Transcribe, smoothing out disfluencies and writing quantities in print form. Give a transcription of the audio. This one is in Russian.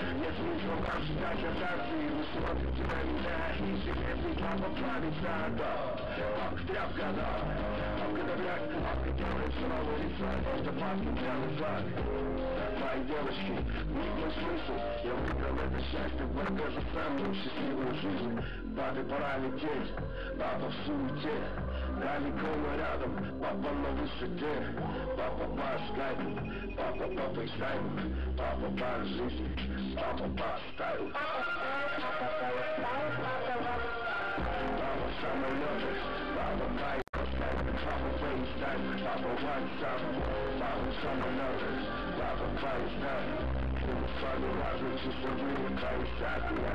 Если вам ожидать отдачи, вы смотрите на меня, и секреты папа плавится, да. Папа тряпка, да. Папка да брак, папка делает снова лица, просто папка белый флаг. Мои девочки, мой смысл, я выбрал это счастье, покажу самую счастливую жизнь. Папе пора лететь, папа в суете, далеко но рядом, папа на высоте. Папа по скайпу, папа по фейстайму, папа по жизни, папа по стайлу. Папа в самолетах, папа по папа фейстайм, папа ватсап, папа в самолетах, папа фейстайм. С вами разные чувства, вы не